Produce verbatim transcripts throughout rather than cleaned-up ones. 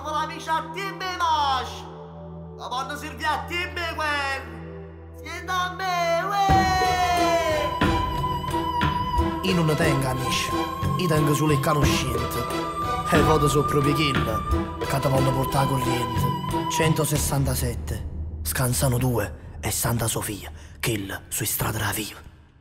Dopo la vice a te me vas. La quando servi a te me quel. Siete a me, uè. Io non ne tengo amici, io tengo solo il conoscente. E vado so proprio kill, che ti voglio portare corriente. centosessantasette, Scansano due e Santa Sofia, kill sui strade della via.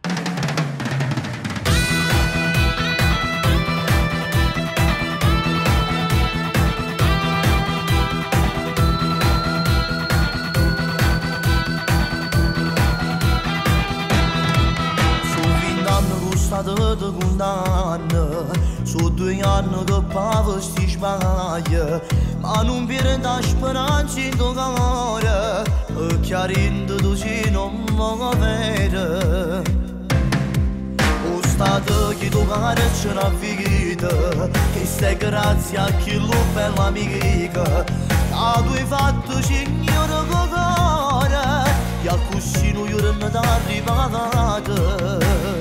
Di condanna, su due anni che pava sti sbaglia, ma non pierda speranza in tuo cuore, e chiarendo tu ci non vuoi vedere. O stato che tu care ce l'ha vita, che stai grazie a chi lo bella amica, che tu hai fatto signore con cuore, e a così noi non ti arrivate.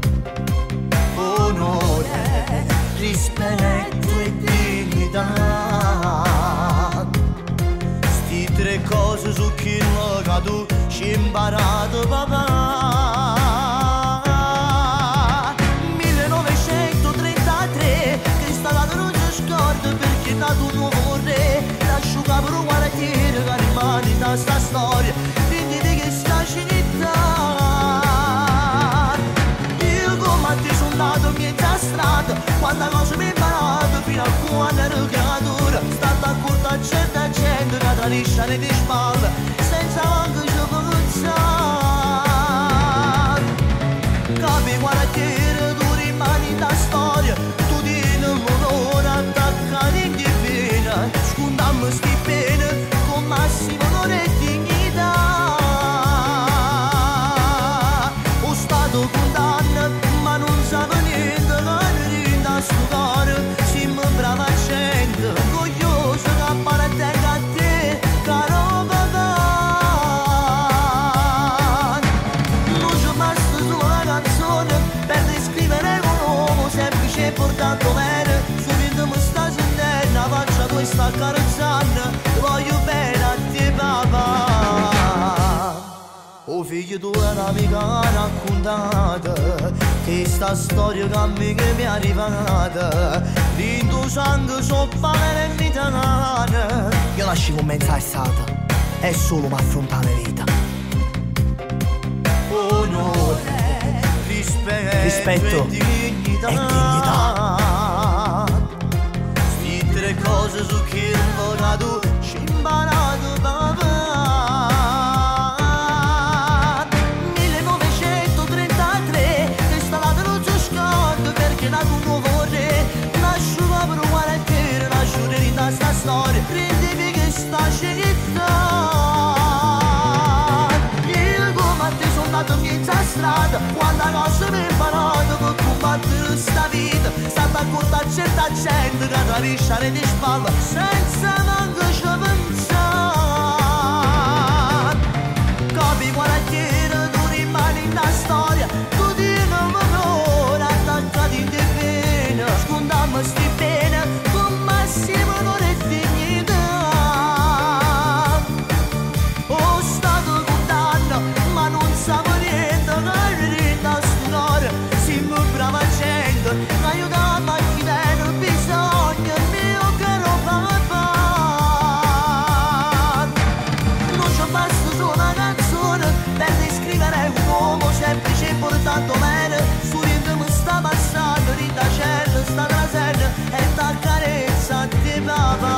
Onore, rispetto e dignità, sti tre cose su chi lo che tu ci hai imparato papà. millenovecentotrentatré, questa data non si scorda perché è nato un nuovo re, l'asciuga per un quartiere che rimane da sta storia, quindi di che sta città. Miezza strada, quanta cosa mi hai imparato fino a quando ero creatura, stata accorto a certa gente che tradisce le tue spalle senza manco ci pensare. Capi quartiere, tu rimani da storia, tu tieni l'onore attaccato in divina, scondammo sti pene con massimo onore e dignità. O stato condanna ma non sa niente, studiare, siamo brava gente, orgogliosa che appartenga a te, caro papà. Non c'è basta solo una canzone per descrivere un uomo semplice e portato bene, subito mi sta sentendo, faccia questa carozzana, voglio bene a te papà. O figlio tu è un'amica raccontata, che sta storia che a me che mi è arrivata, in tuo sangue sopra e vita. Io lascio commensare è stata, è solo per affrontare la vita. Onore, rispetto, rispetto e dignità, e dignità. Sti tre cose su chi lo tu ci hai imparato papà. Sta storia, prendevi che sta città. Io come a te sono andato in mezza strada, quanta cosa mi hai imparato per combattere sta vita, stata accorto a certa gente che tradisce le tue spalle senza manco ci pensare. Capi quartiere, tu rimani in sta storia, tu tieni l'onore attaccato in te pena, scondammo sti pene con massimo onore. Aiutami a chi viene bisogno mio caro papà. Non ci basta solo una canzone per descrivere un uomo semplice e portato bene, su niente mi sta passando, di da cielo sta trasendo e da carezza a te papà.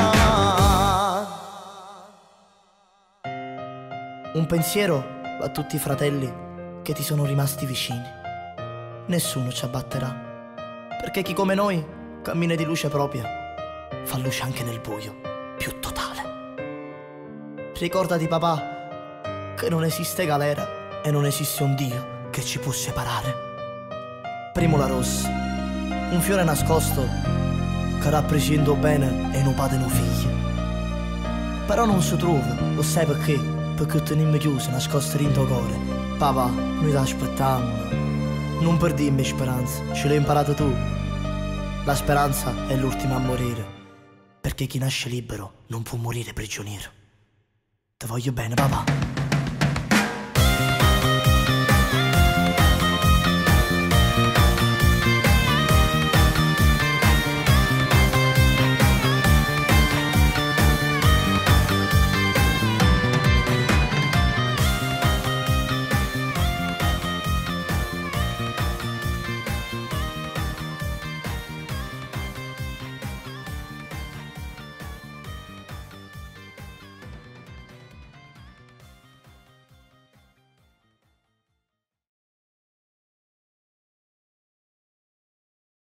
Un pensiero a tutti i fratelli che ti sono rimasti vicini. Nessuno ci abbatterà, perché chi come noi cammina di luce propria, fa luce anche nel buio più totale. Ricordati papà che non esiste galera e non esiste un Dio che ci può separare. Primula rossa, un fiore nascosto che rappresenta bene e non padre no figli. Però non si trova, lo sai perché? Perché teniamo chiuso, nascosto in tuo cuore. Papà, noi ti aspettiamo. Non perdimmi speranza, ce l'hai imparato tu. La speranza è l'ultima a morire. perché chi nasce libero non può morire prigioniero. Te voglio bene, papà.